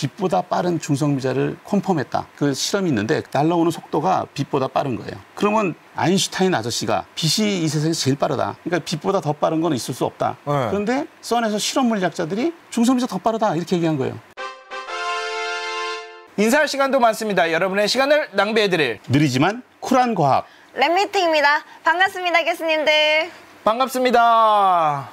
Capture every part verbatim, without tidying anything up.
빛보다 빠른 중성미자를 컨펌했다. 그 실험이 있는데 날아오는 속도가 빛보다 빠른 거예요. 그러면 아인슈타인 아저씨가 빛이 이 세상에서 제일 빠르다. 그러니까 빛보다 더 빠른 건 있을 수 없다. 네. 그런데 선에서 실험 물리학자들이 중성미자 더 빠르다 이렇게 얘기한 거예요. 인사할 시간도 많습니다. 여러분의 시간을 낭비해드릴 느리지만 쿨한 과학 랩미팅입니다. 반갑습니다, 교수님들. 반갑습니다.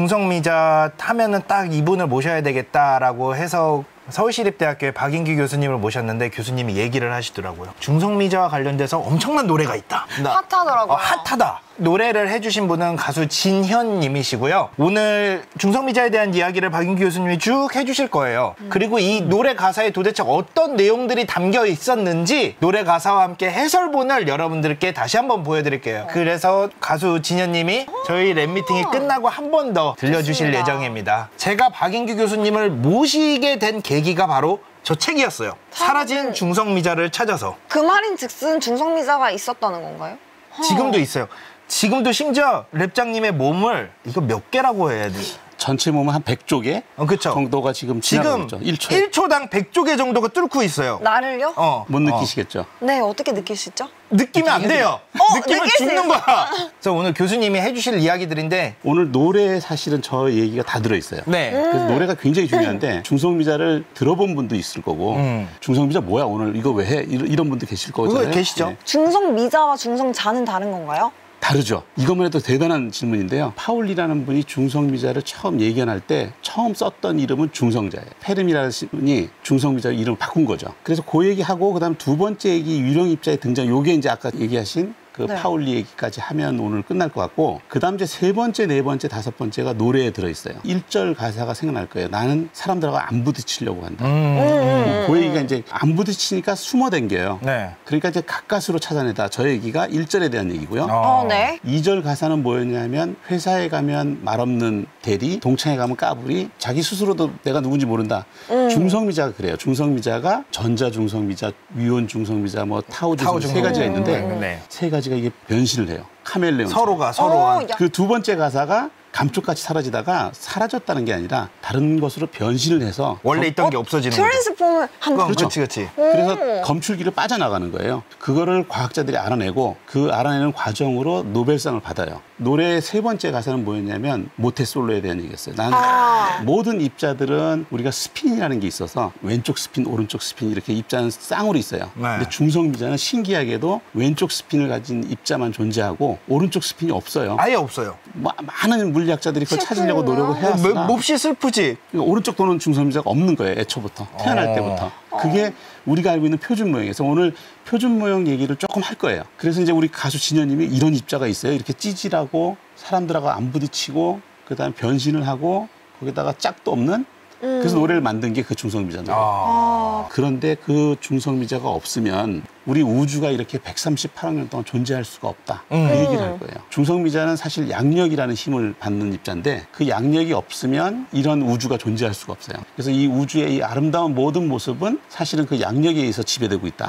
중성미자 타면은 딱 이분을 모셔야 되겠다라고 해서 서울시립대학교의 박인규 교수님을 모셨는데 교수님이 얘기를 하시더라고요. 중성미자와 관련돼서 엄청난 노래가 있다. 핫하더라고요. 어, 핫하다. 노래를 해주신 분은 가수 진현님이시고요. 오늘 중성미자에 대한 이야기를 박인규 교수님이 쭉 해주실 거예요. 음. 그리고 이 노래 가사에 도대체 어떤 내용들이 담겨 있었는지 노래 가사와 함께 해설본을 여러분들께 다시 한번 보여드릴게요. 그래서 가수 진현님이 저희 랩미팅이 끝나고 한 번 더 들려주실 좋습니다. 예정입니다. 제가 박인규 교수님을 모시게 된 계기가 바로 저 책이었어요. 사라진 중성미자를 찾아서. 그 말인 즉슨 중성미자가 있었다는 건가요? 지금도 있어요. 지금도 심지어 랩장님의 몸을 이거 몇 개라고 해야 돼? 전체 몸은 한 백 조개 어, 그쵸. 정도가 지금 지나가고 있죠. 일 초에. 일 초당 백 조개 정도가 뚫고 있어요. 나를요? 어. 못 느끼시겠죠? 어. 네, 어떻게 느끼시죠? 느끼면 안 돼요. 어, 느끼면 죽는 거야. 그래서 오늘 교수님이 해주실 이야기들인데 오늘 노래에 사실은 저 얘기가 다 들어있어요. 네. 음. 그래서 노래가 굉장히 중요한데 중성미자를 들어본 분도 있을 거고 음. 중성미자 뭐야 오늘 이거 왜 해? 이런 분도 계실 거잖아요. 그거 계시죠. 네. 중성미자와 중성자는 다른 건가요? 다르죠. 이것만 해도 대단한 질문인데요. 파울리라는 분이 중성미자를 처음 예견할 때 처음 썼던 이름은 중성자예요. 페르미라는 분이 중성미자 이름을 바꾼 거죠. 그래서 그 얘기하고 그다음 두 번째 얘기 유령입자의 등장. 요게 이제 아까 얘기하신 그 네. 파울리 얘기까지 하면 오늘 끝날 것 같고 그다음 이제 세 번째, 네 번째, 다섯 번째가 노래에 들어있어요. 일 절 가사가 생각날 거예요. 나는 사람들하고 안 부딪히려고 한다. 음, 음. 그 얘기가 이제 안 부딪히니까 숨어 댕겨요. 네. 그러니까 이제 가까스로 찾아내다. 저 얘기가 일 절에 대한 얘기고요. 어, 네. 이 절 가사는 뭐였냐면 회사에 가면 말없는 대리, 동창회 가면 까불이, 자기 스스로도 내가 누군지 모른다. 음. 중성미자가 그래요. 중성미자가 전자중성미자, 위온중성미자, 뭐 타오중성미자 세 가지가 있는데 음. 네. 세 가지가 이게 변신을 해요. 카멜레온. 서로가 서로와. 어, 그 두 번째 가사가 감쪽같이 사라지다가 사라졌다는 게 아니라 다른 것으로 변신을 해서 원래 있던 어, 게 없어지는 거죠. 트랜스폼을 한다. 그렇죠. 그렇지, 그렇지. 그래서 검출기를 빠져나가는 거예요. 그거를 과학자들이 알아내고 그 알아내는 과정으로 노벨상을 받아요. 노래의 세 번째 가사는 뭐였냐면 모태솔로에 대한 얘기였어요. 나는 아. 모든 입자들은 우리가 스핀이라는 게 있어서 왼쪽 스핀, 오른쪽 스핀 이렇게 입자는 쌍으로 있어요. 네. 근데 중성미자는 신기하게도 왼쪽 스핀을 가진 입자만 존재하고 오른쪽 스핀이 없어요. 아예 없어요. 마, 많은 물리학자들이 그걸 찾으려고 노력을 해왔으나 몹시 슬프지. 오른쪽 도는 중성미자가 없는 거예요. 애초부터. 태어날 어. 때부터. 그게 우리가 알고 있는 표준 모형에서 오늘 표준 모형 얘기를 조금 할 거예요. 그래서 이제 우리 가수 진현님이 이런 입자가 있어요. 이렇게 찌질하고 사람들하고 안 부딪히고 그다음에 변신을 하고 거기다가 짝도 없는 음. 그래서 노래를 만든 게 그 중성미자인데 아. 그런데 그 중성미자가 없으면 우리 우주가 이렇게 백삼십팔억 년 동안 존재할 수가 없다. 음. 그 얘기를 할 거예요. 중성미자는 사실 양력이라는 힘을 받는 입자인데 그 양력이 없으면 이런 우주가 존재할 수가 없어요. 그래서 이 우주의 이 아름다운 모든 모습은 사실은 그 양력에 의해서 지배되고 있다.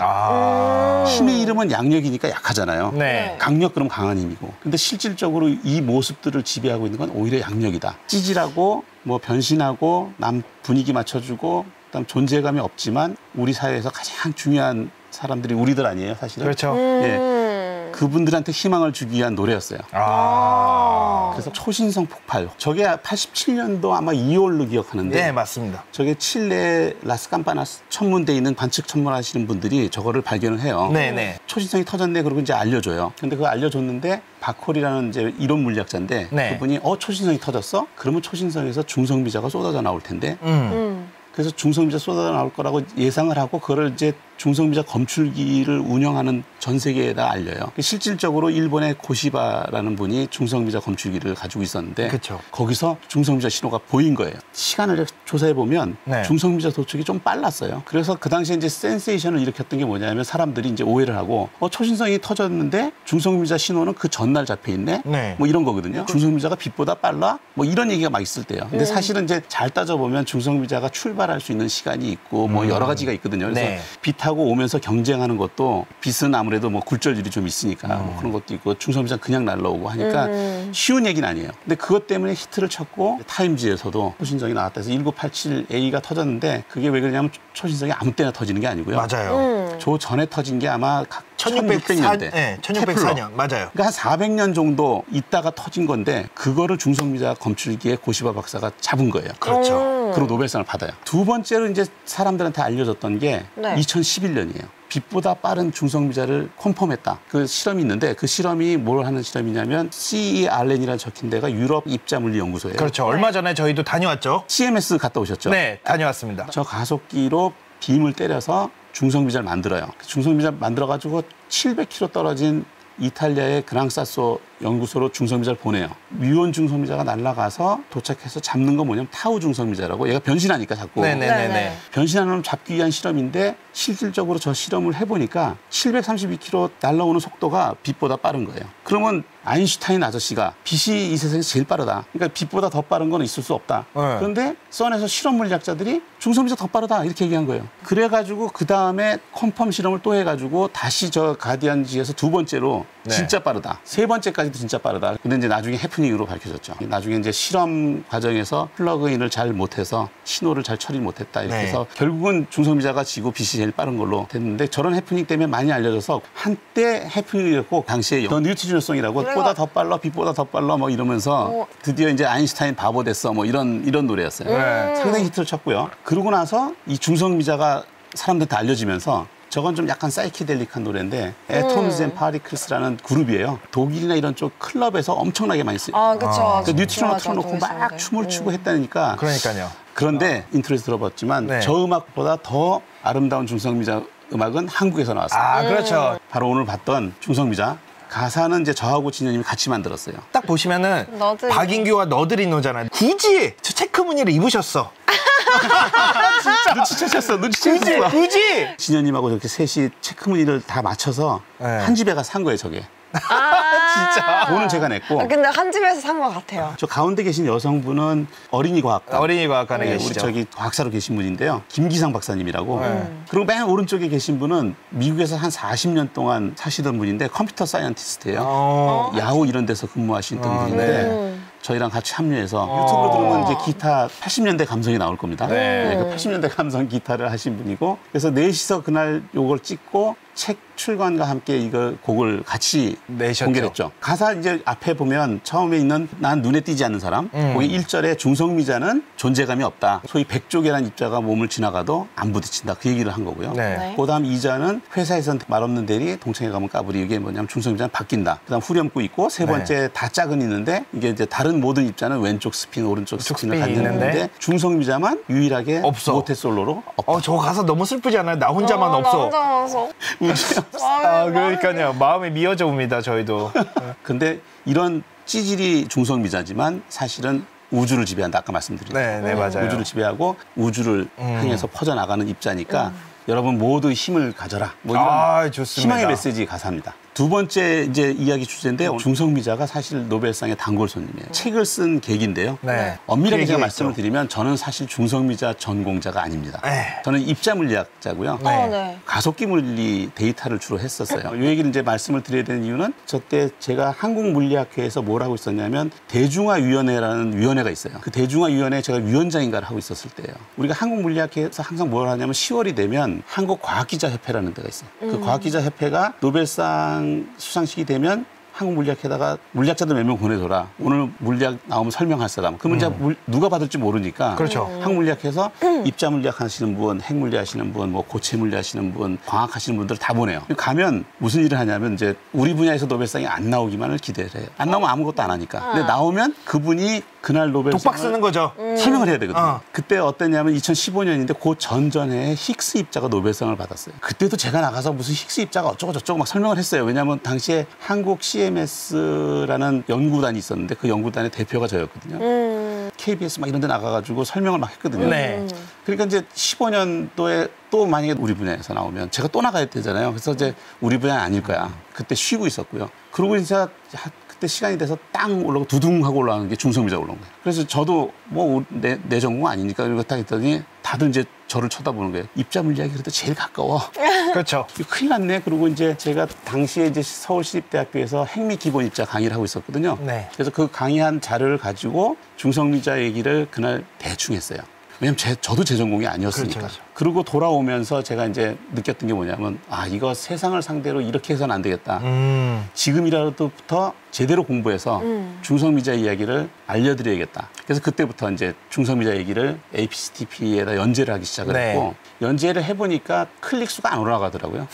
아. 힘의 이름은 양력이니까 약하잖아요. 네. 강력 그럼 강한 힘이고. 근데 실질적으로 이 모습들을 지배하고 있는 건 오히려 양력이다. 찌질하고 뭐 변신하고 남 분위기 맞춰주고 그다음 존재감이 없지만 우리 사회에서 가장 중요한 사람들이 우리들 아니에요, 사실은. 그렇죠. 예. 그분들한테 희망을 주기 위한 노래였어요. 아. 그래서 초신성 폭발. 저게 팔십칠 년도 아마 이월로 기억하는데. 네, 맞습니다. 저게 칠레 라스캄파나스 천문대에 있는 관측 천문하시는 분들이 저거를 발견을 해요. 네네. 초신성이 터졌네 그러고 이제 알려줘요. 근데 그거 알려줬는데 바콜이라는 이제 이론 물리학자인데 네. 그분이 어 초신성이 터졌어? 그러면 초신성에서 중성미자가 쏟아져 나올 텐데. 음. 음. 그래서 중성미자 쏟아져 나올 거라고 예상을 하고 그거를 이제 중성미자 검출기를 운영하는 전 세계에다 알려요. 실질적으로 일본의 고시바라는 분이 중성미자 검출기를 가지고 있었는데 그쵸. 거기서 중성미자 신호가 보인 거예요. 시간을 조사해 보면 네. 중성미자 도축이 좀 빨랐어요. 그래서 그 당시에 이제 센세이션을 일으켰던 게 뭐냐면 사람들이 이제 오해를 하고 어 초신성이 터졌는데 중성미자 신호는 그 전날 잡혀 있네. 네. 뭐 이런 거거든요. 중성미자가 빛보다 빨라? 뭐 이런 얘기가 막 있을 때요. 근데 음. 사실은 이제 잘 따져 보면 중성미자가 출발할 수 있는 시간이 있고 뭐 음. 여러 가지가 있거든요. 그래서 네. 빛하고 타고 오면서 경쟁하는 것도 빚은 아무래도 뭐 굴절률이 좀 있으니까 음. 뭐 그런 것도 있고 중성비자 그냥 날라오고 하니까 음. 쉬운 얘기는 아니에요. 근데 그것 때문에 히트를 쳤고 타임지에서도 초신성이 나왔다 해서 천구백팔십칠 에이가 터졌는데 그게 왜 그러냐면 초신성이 아무 때나 터지는 게 아니고요. 맞아요. 음. 조 전에 터진 게 아마 천육백사 년대. 네, 천육백사 년 맞아요. 그러니까 한 사백 년 정도 있다가 터진 건데 그거를 중성미자 검출기에 고시바 박사가 잡은 거예요. 그렇죠. 음. 그리고 노벨상을 받아요. 두 번째로 이제 사람들한테 알려졌던 게 네. 이천십일 년이에요. 빛보다 빠른 중성미자를 콘펌했다. 그 실험이 있는데 그 실험이 뭘 하는 실험이냐면 씨이알엔이라는 적힌 데가 유럽 입자물리연구소예요. 그렇죠. 얼마 전에 저희도 다녀왔죠. 씨엠에스 갔다 오셨죠? 네, 다녀왔습니다. 저 가속기로 빔을 때려서 중성미자를 만들어요. 중성미자 만들어가지고 칠백 킬로미터 떨어진 이탈리아의 그랑사소 연구소로 중성미자를 보내요. 뮤온 중성미자가 날아가서 도착해서 잡는 건 뭐냐면 타우 중성미자라고 얘가 변신하니까 자꾸. 네네네네. 네네. 변신하는 놈 잡기 위한 실험인데 실질적으로 저 실험을 해보니까 칠백삼십이 킬로미터 날아오는 속도가 빛보다 빠른 거예요. 그러면 아인슈타인 아저씨가 빛이 이 세상에서 제일 빠르다. 그러니까 빛보다 더 빠른 건 있을 수 없다. 네. 그런데 선에서 실험 물리학자들이 중성미자 더 빠르다 이렇게 얘기한 거예요. 그래가지고 그 다음에 컴펌 실험을 또 해가지고 다시 저 가디언지에서 두 번째로 네. 진짜 빠르다. 세 번째까지도 진짜 빠르다. 근데 이제 나중에 해프닝으로 밝혀졌죠. 나중에 이제 실험 과정에서 플러그인을 잘 못해서 신호를 잘 처리 못했다. 이렇게 네. 해서 결국은 중성미자가 지고 빛이 제일 빠른 걸로 됐는데 저런 해프닝 때문에 많이 알려져서 한때 해프닝이었고 당시에 더 뉴트리노송이라고 그래가- 보다 더 빨라 빛보다 더 빨라 뭐 이러면서 어. 드디어 이제 아인슈타인 바보 됐어 뭐 이런 이런 노래였어요. 네. 상당히 히트를 쳤고요. 그러고 나서 이 중성미자가 사람들한테 알려지면서 저건 좀 약간 사이키델릭한 노래인데 애톰즈 앤 파리클스라는 그룹이에요. 독일이나 이런 쪽 클럽에서 엄청나게 많이 쓰요. 아, 그쵸. 그 뉴트리노 맞아, 틀어놓고 막 동일선데. 춤을 음. 추고 했다니까. 그러니까요. 그런데 인트로에서 들어봤지만 네. 저 음악보다 더 아름다운 중성미자 음악은 한국에서 나왔어요. 아, 그렇죠. 바로 오늘 봤던 중성미자. 가사는 이제 저하고 진현님이 같이 만들었어요. 딱 보시면은 너드리. 박인규와 너드리노잖아요. 굳이 저 체크 무늬를 입으셨어. 눈치채셨어, 굳이, 눈치채셨어. 굳이. 진현님하고 이렇게 셋이 체크무늬를 다 맞춰서 네. 한 집에 가서 산 거예요, 저게. 진짜. 돈은 제가 냈고. 아, 근데 한 집에서 산 것 같아요. 저 가운데 계신 여성분은 어린이 과학과. 어린이 과학관에 네, 우리 계시죠. 저기 과학사로 계신 분인데요. 김기상 박사님이라고. 네. 그리고 맨 오른쪽에 계신 분은 미국에서 한 사십 년 동안 사시던 분인데 컴퓨터 사이언티스트예요. 어. 야후 이런 데서 근무하시던 어, 분인데 네. 저희랑 같이 합류해서 어. 유튜브로 들으면 이제 기타 팔십 년대 감성이 나올 겁니다. 네. 그 팔십 년대 감성 기타를 하신 분이고 그래서 넷이서 그날 요걸 찍고 책 출간과 함께 이거 곡을 같이 내셨죠. 공개를 했죠. 가사 이제 앞에 보면 처음에 있는 난 눈에 띄지 않는 사람 음. 거기 일 절에 중성미자는 존재감이 없다. 소위 백조개란 입자가 몸을 지나가도 안 부딪힌다. 그 얘기를 한 거고요. 네. 네. 그다음 이 자는 회사에선 말없는 대리, 동창회 가면 까불이. 이게 뭐냐면 중성미자는 바뀐다. 그다음 후렴구 있고 세 번째 네. 다 짝은 있는데 이게 이제 다른 모든 입자는 왼쪽 스핀, 오른쪽 왼쪽 스핀을 스핀이 갖는 있는데 있는데 중성미자만 유일하게 없어. 모태솔로로 없다. 어, 저 가사 너무 슬프지 않아요? 나 혼자만 어, 없어. 나 혼자 와서. 우주요. 아, 그러니까요. 마음이 미어져 옵니다, 저희도. 근데 이런 찌질이 중성미자지만 사실은 우주를 지배한다. 아까 말씀드린 네, 네, 맞아요. 우주를 지배하고 우주를 음. 향해서 퍼져나가는 입자니까 여러분 모두 힘을 가져라. 뭐 이런 아, 좋습니다. 희망의 메시지 가사입니다. 두 번째 이제 이야기 주제인데 중성미자가 사실 노벨상의 단골 손님이에요. 책을 쓴 계기인데요. 네. 엄밀하게 그 제가 얘기가 말씀을 있죠. 드리면 저는 사실 중성미자 전공자가 아닙니다. 에이. 저는 입자 물리학자고요. 네. 어, 네. 가속기 물리 데이터를 주로 했었어요. 이 얘기를 이제 말씀을 드려야 되는 이유는 저때 제가 한국물리학회에서 뭘 하고 있었냐면 대중화위원회라는 위원회가 있어요. 그 대중화위원회에 제가 위원장인가를 하고 있었을 때예요. 우리가 한국물리학회에서 항상 뭘 하냐면 시월이 되면 한국과학기자협회라는 데가 있어요. 그 과학기자협회가 노벨상 수상식이 되면 한국물리학회에다가 물리학자들 몇 명 보내줘라. 오늘 물리학 나오면 설명할 사람. 그러면 이제 물- 누가 받을지 모르니까. 그렇죠. 한국물리학회에서 입자물리학 하시는 분, 핵물리 하시는 분, 뭐 고체물리 하시는 분, 광학 하시는 분들 다 보내요. 가면 무슨 일을 하냐면 이제 우리 분야에서 노벨상이 안 나오기만을 기대를 해요. 안 나오면 아무것도 안 하니까. 근데 나오면 그분이 그날 노벨상을 독박 쓰는 거죠. 설명을 해야 되거든요. 어. 그때 어땠냐면 이천십오 년인데 그 전전에 힉스 입자가 노벨상을 받았어요. 그때도 제가 나가서 무슨 힉스 입자가 어쩌고 저쩌고 막 설명을 했어요. 왜냐하면 당시에 한국 씨엠에스라는 연구단이 있었는데 그 연구단의 대표가 저였거든요. 음. 케이비에스 막 이런 데 나가가지고 설명을 막 했거든요. 네. 그러니까 이제 십오 년도에 또 만약에 우리 분야에서 나오면 제가 또 나가야 되잖아요. 그래서 이제 우리 분야는 아닐 거야. 그때 쉬고 있었고요. 그러고 이제 그때 시간이 돼서 땅 올라오고 두둥 하고 올라가는 게 중성미자 올라온 거예요. 그래서 저도 뭐 내 내 전공 아니니까 이거 딱 했더니 다들 이제 저를 쳐다보는 거예요. 입자 물리학이 그래도 제일 가까워. 그렇죠. 큰일 났네. 그리고 이제 제가 당시에 이제 서울시립대학교에서 핵미 기본 입자 강의를 하고 있었거든요. 네. 그래서 그 강의한 자료를 가지고 중성미자 얘기를 그날 대충 했어요. 왜냐면 제, 저도 제 전공이 아니었으니까. 그렇죠, 그렇죠. 그리고 돌아오면서 제가 이제 느꼈던 게 뭐냐면 아 이거 세상을 상대로 이렇게 해서는 안 되겠다. 음. 지금이라도부터 제대로 공부해서 음. 중성미자 이야기를 알려드려야겠다. 그래서 그때부터 이제 중성미자 얘기를 에이피씨티피에다 연재를 하기 시작을 네. 했고 연재를 해보니까 클릭 수가 안 올라가더라고요.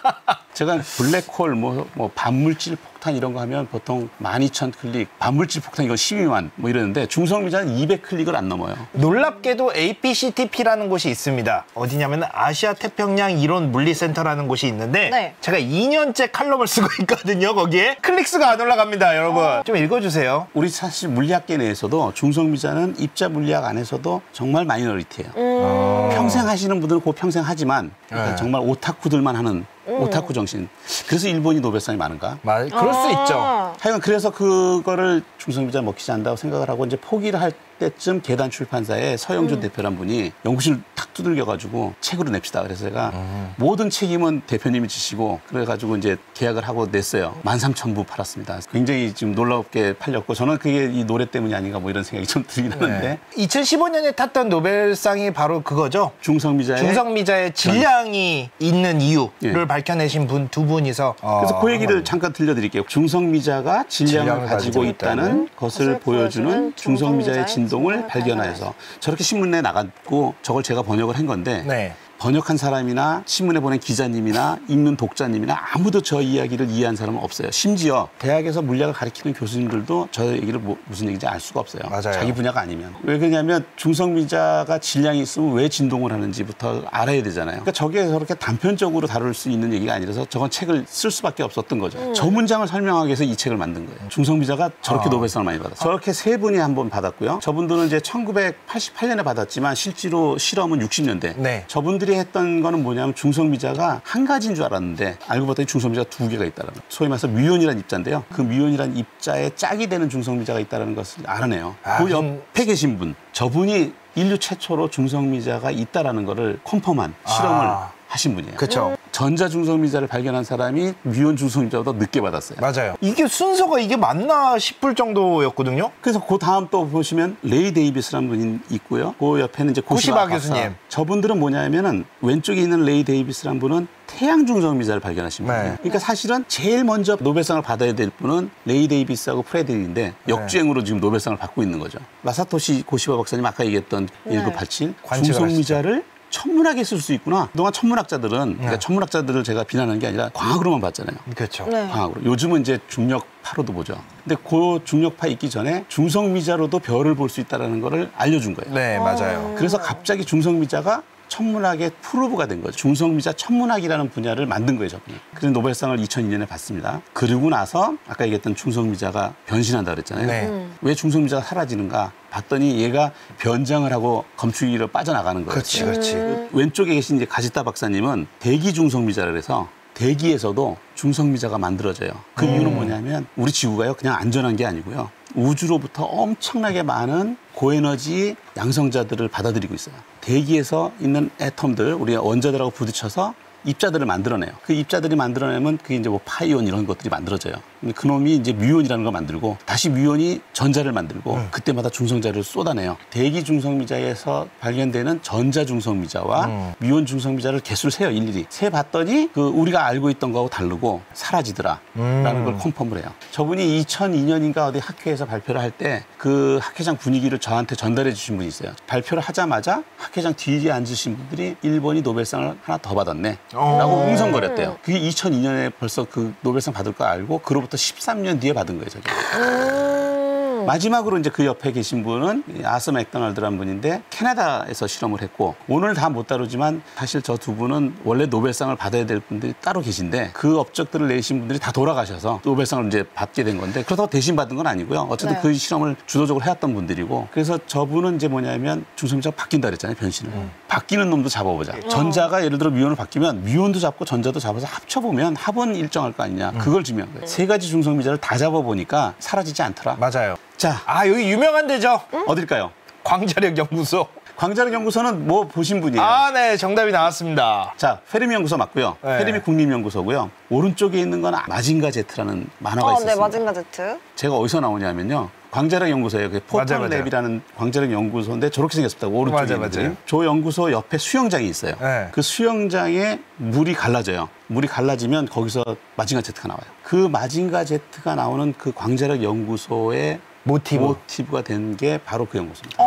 제가 블랙홀, 뭐, 뭐 반물질 폭탄 이런 거 하면 보통 만 이천 클릭, 반물질 폭탄 이거 십이만 뭐 이러는데 중성미자는 이백 클릭을 안 넘어요. 놀랍게도 에이피씨티피라는 곳이 있습니다. 어디냐면 아시아 태평양 이론 물리센터라는 곳이 있는데 네. 제가 이 년째 칼럼을 쓰고 있거든요. 거기에 클릭수가 안 올라갑니다, 여러분. 어. 좀 읽어주세요. 우리 사실 물리학계 내에서도 중성미자는 입자 물리학 안에서도 정말 마이너리티예요. 음. 평생 하시는 분들은 그 평생 하지만 그러니까 네. 정말 오타쿠들만 하는 오타쿠 정신. 그래서 일본이 노벨상이 많은가? 맞, 그럴 수 있죠. 하여간 그래서 그거를 중성미자 먹히지 않는다고 생각을 하고 이제 포기를 할 때쯤 계단 출판사의 서영준 음. 대표란 분이 연구실 탁 두들겨가지고 책으로 냅시다. 그래서 제가 음. 모든 책임은 대표님이 지시고 그래가지고 이제 계약을 하고 냈어요. 만 삼천 부 팔았습니다. 굉장히 지금 놀랍게 팔렸고 저는 그게 이 노래 때문이 아닌가 뭐 이런 생각이 좀 들긴 하는데 네. 이천십오 년에 탔던 노벨상이 바로 그거죠. 중성미자의 중성미자의 질량이 있는 이유를 예. 밝혀내신 분 두 분이서 그래서 어, 그 얘기를 잠깐 들려드릴게요. 중성미자가 질량을, 질량을 가지고 가지고 있다는 있다는 것을 것을 보여주는 보여주는 중성미자의 중성미자의 진동을 진동을 발견하여서 저렇게 신문에 나갔고 저걸 제가 번역을 한 건데 네. 번역한 사람이나 신문에 보낸 기자님이나 읽는 독자님이나 아무도 저 이야기를 이해한 사람은 없어요. 심지어 대학에서 물리학을 가르치는 교수님들도 저 얘기를 뭐, 무슨 얘기인지 알 수가 없어요. 맞아요. 자기 분야가 아니면. 왜 그러냐면 중성미자가 질량이 있으면 왜 진동을 하는지부터 알아야 되잖아요. 그러니까 저게 저렇게 단편적으로 다룰 수 있는 얘기가 아니라서 저건 책을 쓸 수밖에 없었던 거죠. 음. 저 문장을 설명하기 위해서 이 책을 만든 거예요. 중성미자가 저렇게 아. 노벨상을 많이 받았어요. 저렇게 세 분이 한 번 받았고요. 저분들은 이제 천구백팔십팔 년에 받았지만 실제로 실험은 육십 년대. 네. 저분들이 했던 거는 뭐냐면 중성미자가 한 가지인 줄 알았는데 알고 봤더니 중성미자가 두 개가 있다는 거예요. 소위 말해서 뮤온이라는 입자인데요. 그 뮤온이라는 입자에 짝이 되는 중성미자가 있다는 것을 알아내요. 아, 그 좀- 옆에 계신 분, 저분이 인류 최초로 중성미자가 있다라는 거를 컨펌한 실험을 아. 하신 분이에요. 그렇죠. 전자 중성미자를 발견한 사람이 뮤온 중성미자보다 늦게 받았어요. 맞아요. 이게 순서가 이게 맞나 싶을 정도였거든요. 그래서 그 다음 또 보시면 레이 데이비스라는 분이 있고요. 그 옆에는 이제 고시바 고시바 박사. 교수님. 저분들은 뭐냐면은 왼쪽에 있는 레이 데이비스라는 분은 태양 중성미자를 발견하신 네. 분이에요. 그러니까 사실은 제일 먼저 노벨상을 받아야 될 분은 레이 데이비스하고 프레드릭인데 역주행으로 지금 노벨상을 받고 있는 거죠. 마사토시 고시바 박사님 아까 얘기했던 네. 천구백팔십칠 관측을 중성미자를 천문학에 쓸 수 있구나. 그동안 천문학자들은 그러니까 천문학자들을 제가 비난하는 게 아니라 광학으로만 봤잖아요. 그렇죠. 네. 광학으로. 요즘은 이제 중력파로도 보죠. 근데 그 중력파 있기 전에 중성미자로도 별을 볼 수 있다는 거를 알려준 거예요. 네, 맞아요. 그래서 갑자기 중성미자가 천문학의 프로브가 된 거죠. 중성미자 천문학이라는 분야를 만든 거예요, 저분이. 그래서 노벨상을 이천이 년에 받습니다. 그리고 나서 아까 얘기했던 중성미자가 변신한다 그랬잖아요. 네. 음. 왜 중성미자가 사라지는가 봤더니 얘가 변장을 하고 검출기로 빠져나가는 거예요. 그렇지, 그렇지. 음. 왼쪽에 계신 이제 가지타 박사님은 대기 중성미자라 그래서 대기에서도 중성미자가 만들어져요. 그 음. 이유는 뭐냐면 우리 지구가요 그냥 안전한 게 아니고요. 우주로부터 엄청나게 많은 고에너지 양성자들을 받아들이고 있어요. 대기에서 있는 애톰들, 우리 원자들하고 부딪혀서 입자들을 만들어내요. 그 입자들이 만들어내면 그게 이제 뭐 파이온 이런 것들이 만들어져요. 근데 그놈이 이제 뮤온이라는 걸 만들고 다시 뮤온이 전자를 만들고 음. 그때마다 중성자를 쏟아내요. 대기 중성미자에서 발견되는 전자 중성미자와 음. 뮤온 중성미자를 개수를 세요, 일일이. 세 봤더니 그 우리가 알고 있던 거하고 다르고 사라지더라라는 음. 걸 컨펌을 해요. 저분이 이천이 년인가 어디 학회에서 발표를 할 때 그 학회장 분위기를 저한테 전달해 주신 분이 있어요. 발표를 하자마자 학회장 뒤에 앉으신 분들이 일본이 노벨상을 하나 더 받았네. 라고 어. 웅성거렸대요. 그게 이천이 년에 벌써 그 노벨상 받을 거 알고 그로부터 십삼 년 뒤에 받은 거예요, 저게. 음. 마지막으로 이제 그 옆에 계신 분은 아서 맥도날드라는 분인데 캐나다에서 실험을 했고 오늘 다 못 다루지만 사실 저 두 분은 원래 노벨상을 받아야 될 분들이 따로 계신데 그 업적들을 내신 분들이 다 돌아가셔서 노벨상을 이제 받게 된 건데 그렇다고 대신 받은 건 아니고요. 어쨌든 네. 그 실험을 주도적으로 해왔던 분들이고 그래서 저분은 이제 뭐냐면 중성미자가 바뀐다 그랬잖아요, 변신을. 음. 바뀌는 놈도 잡아보자. 어. 전자가 예를 들어 뮤온을 바뀌면 뮤온도 잡고 전자도 잡아서 합쳐보면 합은 일정할 거 아니냐. 그걸 중요한 거예요. 세 가지 중성미자를 다 잡아보니까 사라지지 않더라. 맞아요. 자, 아, 여기 유명한 데죠? 어딜까요? 광자력 연구소. 광자력 연구소는 뭐 보신 분이에요? 아, 네, 정답이 나왔습니다. 자, 페르미 연구소 맞고요. 네. 페르미 국립연구소고요. 오른쪽에 있는 건 마징가 제트라는 만화가 어, 있었습니다. 네, 마징가 제트. 제가 어디서 나오냐면요. 광자력 연구소예요. 그 맞아, 맞아. 포털랩이라는 광자력 연구소인데 저렇게 생겼습니다. 오른쪽에 맞아, 있는 맞아요. 분이. 저 연구소 옆에 수영장이 있어요. 네. 그 수영장에 물이 갈라져요. 물이 갈라지면 거기서 마징가 제트가 나와요. 그 마징가 제트가 나오는 그 광자력 연구소의 모티브. 모티브가 된 게 바로 그 연구소입니다.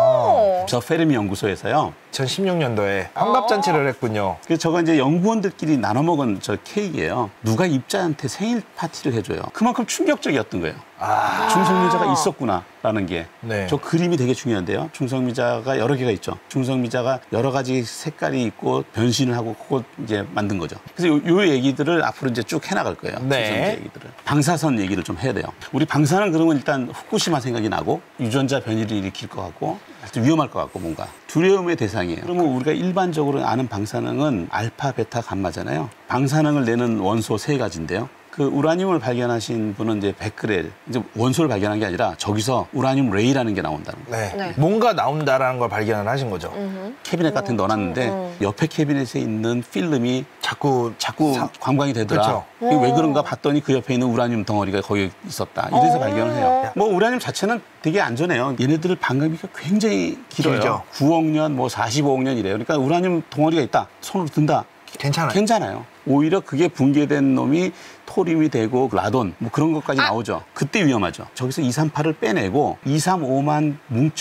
오. 저 페르미 연구소에서요. 이천십육 년도에 환갑잔치를 했군요. 그래서 저거 이제 연구원들끼리 나눠 먹은 저 케이크예요. 누가 입자한테 생일 파티를 해줘요. 그만큼 충격적이었던 거예요. 아. 중성미자가 있었구나라는 게. 네. 저 그림이 되게 중요한데요. 중성미자가 여러 개가 있죠. 중성미자가 여러 가지 색깔이 있고 변신을 하고 그거 이제 만든 거죠. 그래서 요, 요 얘기들을 앞으로 이제 쭉 해나갈 거예요. 네. 중성미자 얘기들을. 방사선 얘기를 좀 해야 돼요. 우리 방사는 그러면 일단 후쿠시마 생각이 나고 유전자 변이를 일으킬 것 같고 하여튼 위험할 것 같고 뭔가 두려움의 대상이에요. 그러면 우리가 일반적으로 아는 방사능은 알파, 베타, 감마잖아요. 방사능을 내는 원소 세 가지인데요. 그 우라늄을 발견하신 분은 이제 베크렐, 이제 원소를 발견한 게 아니라 저기서 우라늄 레이라는 게 나온다는 거예요. 네. 네. 뭔가 나온다라는 걸 발견을 하신 거죠. 음흠. 캐비넷 같은 데 넣어놨는데 음. 옆에 캐비넷에 있는 필름이 자꾸 자꾸 사- 관광이 되더라. 그쵸. 이게 왜 그런가 봤더니 그 옆에 있는 우라늄 덩어리가 거기 있었다. 이래서 발견을 해요. 뭐 우라늄 자체는 되게 안전해요. 얘네들 반감기가 굉장히 길어요. 길죠. 구억 년, 뭐 사십오억 년 이래요. 그러니까 우라늄 덩어리가 있다. 손으로 든다. 괜찮아요. 괜찮아요. 오히려 그게 붕괴된 놈이 토륨이 되고 라돈 뭐 그런 것까지 아. 나오죠. 그때 위험하죠. 저기서 이삼팔을 빼내고 이삼오만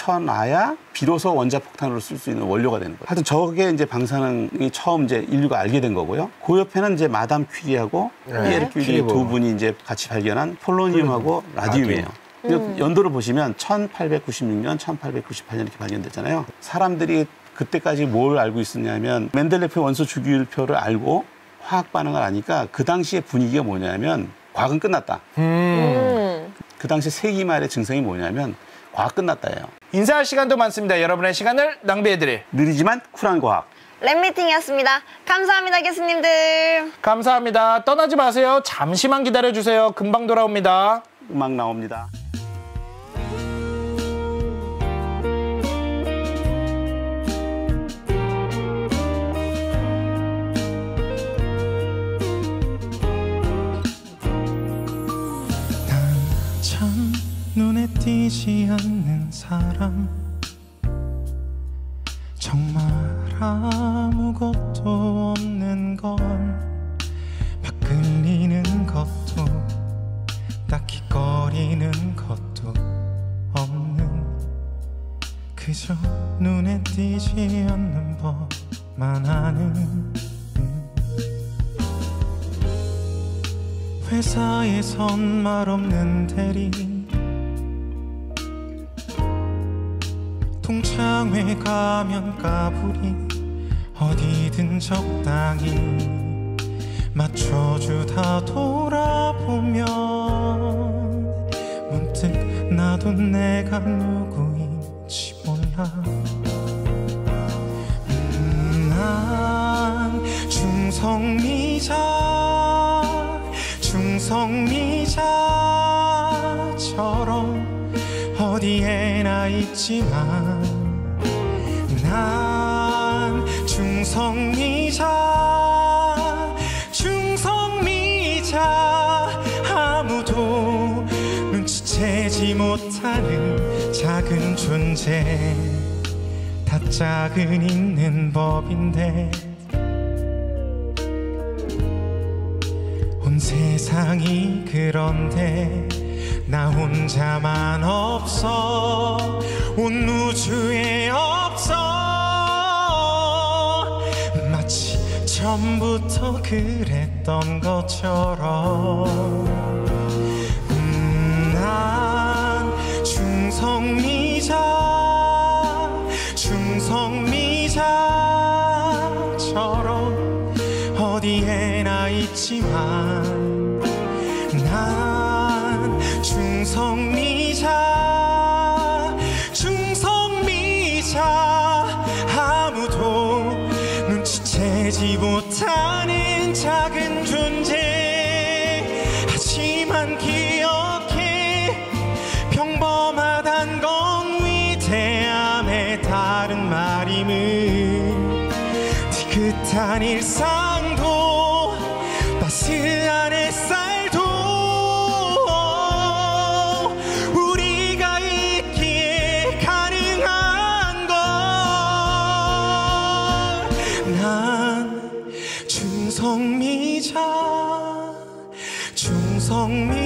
뭉쳐놔야 비로소 원자폭탄으로 쓸 수 있는 원료가 되는 거예요. 하여튼 저게 이제 방사능이 처음 이제 인류가 알게 된 거고요. 그 옆에는 이제 마담 퀴리하고 네. 피에르 퀴리 퀴리 두 분이 이제 같이 발견한 폴로니움하고 라디움이에요. 음. 연도를 보시면 천팔백구십육 년, 천팔백구십팔 년 이렇게 발견됐잖아요. 사람들이 그때까지 뭘 알고 있었냐면 멘델레프 원소 주기율표를 알고 화학 반응을 아니까 그 당시의 분위기가 뭐냐면 과학은 끝났다. 음. 음. 그 당시 세기 말의 증상이 뭐냐면 과학 끝났다예요. 인사할 시간도 많습니다. 여러분의 시간을 낭비해드릴. 느리지만 쿨한 과학. 랩미팅이었습니다. 감사합니다, 교수님들. 감사합니다. 떠나지 마세요. 잠시만 기다려주세요. 금방 돌아옵니다. 음악 나옵니다. 참 눈에 띄지 않는 사람 정말 아무것도 없는 건 막 끌리는 것도 딱히 꺼리는 것도 없는 그저 눈에 띄지 않는 법만 아는 회사에선 말 없는 대리 동창회 가면 까불이 어디든 적당히 맞춰주다 돌아보면 문득 나도 내가 누구인지 몰라 음, 난 중성미자 중성미자처럼 어디에나 있지만 난 중성미자 중성미자 아무도 눈치채지 못하는 작은 존재 다 짝은 있는 법인데 온 세상이 그런데 나 혼자만 없어 온 우주에 없어 마치 처음부터 그랬던 것처럼 음, 난 중성미자 중성미자처럼 어디에나 있지만 난 중성미자 중성미자 아무도 눈치채지 못하는 작은 존재 하지만 기억해 평범하단 건 위대함의 다른 말 따뜻한 일상도 따스한 햇살도 우리가 있기에 가능한 걸. 난 중성미자 중성미